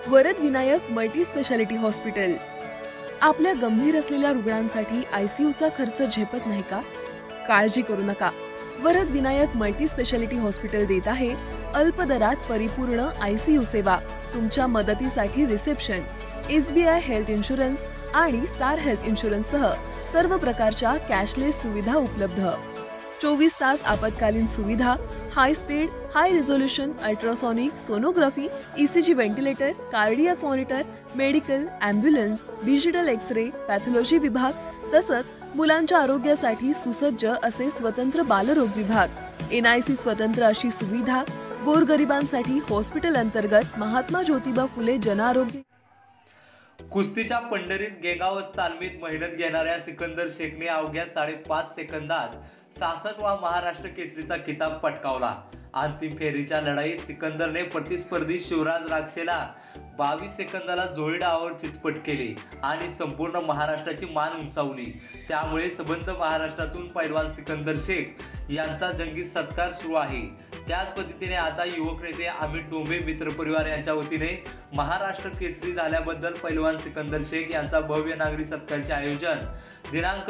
Varad Vinayak multi speciality hospital. आपल्या गंभीर असलेल्या रुग्णांसाठी आयसीयूचा खर्च झेपत नाही का? काळजी करू नका। Varad Vinayak multi speciality hospital देत आहे अल्प दरात परिपूर्ण आयसीयू सेवा। तुमच्या मदतीसाठी रिसेप्शन, एसबीआय हेल्थ इन्शुरन्स आणि स्टार हेल्थ इन्शुरन्स सह सर्व प्रकारच्या कॅशलेस सुविधा उपलब्ध। 24 तास आपत्कालीन सुविधा, high speed, high resolution ultrasonic sonography, ECG ventilator, cardiac monitor, medical, ambulance, digital X-ray, pathology विभाग, तसंच मुलांच्या आरोग्यासाठी सुसज्ज असे स्वतंत्र बालरोग विभाग, एनआयसी स्वतंत्र अशी सुविधा, गोरगरिबांसाठी हॉस्पिटल अंतर्गत महात्मा ज्योतिबा फुले जनआरोग्य। कुस्तीच्या पंढरीत गेगावत तालमीत मेहनत घेणाऱ्या सिकंदर शेखने अवघ्या 5.5 सेकंदात 66वा महाराष्ट्र केसरीचा किताब पटकावला। अंतिम फेरीच्या लढाईत सिकंदरने प्रतिस्पर्धी शिवराज राक्षेला 22 सेकंदाला जोडी डावावर चितपट केले आणि संपूर्ण महाराष्ट्राची मान उंचावली। त्यामुळे संबंध महाराष्ट्रातून पैलवान सिकंदर शेख यांचा जंगी सत्कार सुरू आहे। त्याच पद्धतीने आता युवक नेते अमित डोंबे मित्रपरिवार यांच्या वतीने महाराष्ट्र केसरी झाल्याबद्दल पैलवान सिकंदर शेख यांचा भव्य नागरी सत्कारचे आयोजन दिनांक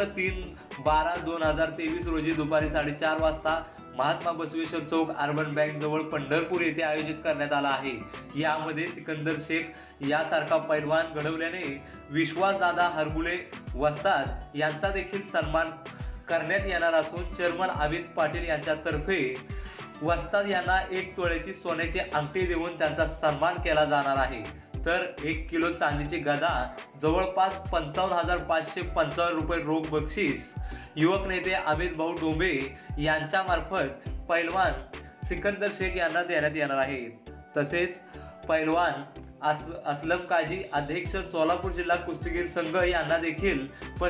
3/12/2023 रोजी दुपारी 4:30 वाजता महात्मा बसवेश्वर चौक अर्बन बँक जवळ पंढरपूर येथे आयोजित करण्यात आला आहे। यामध्ये सिकंदर शेख यासारखा पैलवान घडवल्याने विश्वासदादा हरगुले वस्ताद यांचा देखील सन्मान करण्यात येणार असून चेअरमन अमित पाटील यांच्यातर्फे वस्ताद यांना 1 तोळ्याची सोन्याची अंगठी देऊन त्यांचा सन्मान केला जाणार आहे। तर 1 किलो चांदीची गदा जवळपास 55,555 रुपये रोख बक्षीस युवक नेते अमित भाऊ डोंबे यांच्या मार्फत पैलवान सिकंदर शेख यांना देण्यात येणार आहे। तसेच पैलवान असलम काजी अध्यक्ष सोलापूर जिल्हा कुस्तीगीर संघ यांना देखील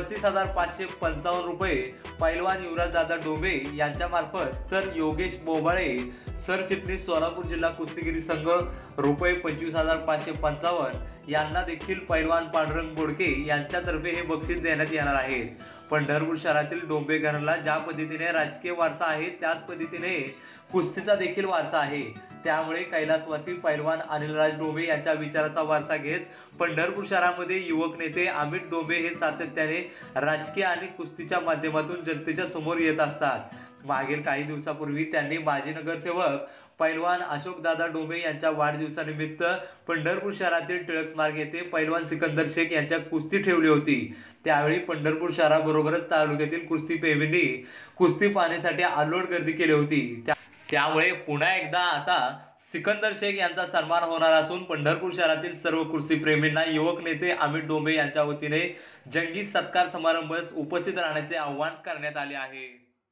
35,555 रुपये पैलवान युवराजदादा डोंबे यांच्या मार्फत, तर योगेश बोबाळे सरचिटणीस सोलापूर जिल्हा कुस्तीगीरी संघ रुपये 25,555 यांना देखील पैलवान पांडुरंग बोडके यांच्यातर्फे हे बक्षीस देण्यात येणार आहे। पंढरपूर शहरातील डोंबे घराला ज्या पद्धतीने राजकीय वारसा आहे त्याच पद्धतीने कुस्तीचा देखील वारसा आहे। त्यामुळे कैलासवासी पैलवान अनिलराज डोंबे यांच्या विचाराचा वारसा घेत पंढरपूर शहरामध्ये युवक नेते अमित डोंबे हे सातत्याने राजकीय आणि कुस्तीच्या माध्यमातून जनतेच्या समोर येत असतात। मागील काही दिवसापूर्वी त्यांनी माजी नगरसेवक पैलवान अशोकदादा डोंबे यांच्या वाढदिवसानिमित्त पंढरपूर शहरातील टिळक स्मारक येथे पैलवान सिकंदर शेख यांच्या कुस्ती ठेवली होती। त्यावेळी पंढरपूर शहराबरोबरच तालुक्यातील कुस्तीप्रेमींनी कुस्ती पाहण्यासाठी अल्लोड गर्दी केली होती। त्यामुळे पुन्हा एकदा आता सिकंदर शेख यांचा सन्मान होणार असून पंढरपूर शहरातील सर्व कुस्तीप्रेमींना युवक नेते अमित डोंबे यांच्या वतीने जंगी सत्कार समारंभास उपस्थित राहण्याचे आवाहन करण्यात आले आहे।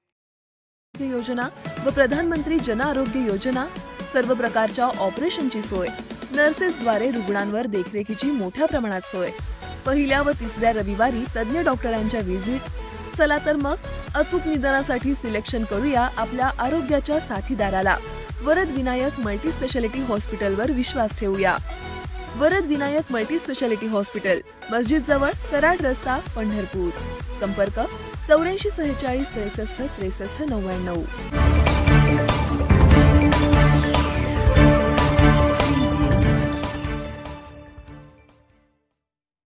योजना व प्रधानमंत्री जन आरोग्य योजना, सर्व प्रकारच्या ऑपरेशनची सोय, नर्सेसद्वारे रुग्णांवर देखरेखीची मोठ्या प्रमाणात सोय, पहिल्या व तिसऱ्या रविवारी तज्ञ डॉक्टरांच्या व्हिजिट। चला तर मग अचूक निदानासाठी सिलेक्शन करूया आपल्या आरोग्याच्या साथीदाराला। वरद विनायक मल्टी स्पेशालिटी हॉस्पिटलवर विश्वास ठेवूया। Varad Vinayak multi speciality hospital, मस्जिद जवळ, कराड रस्ता, पंढरपूर। संपर्क 84 46 63 63 99।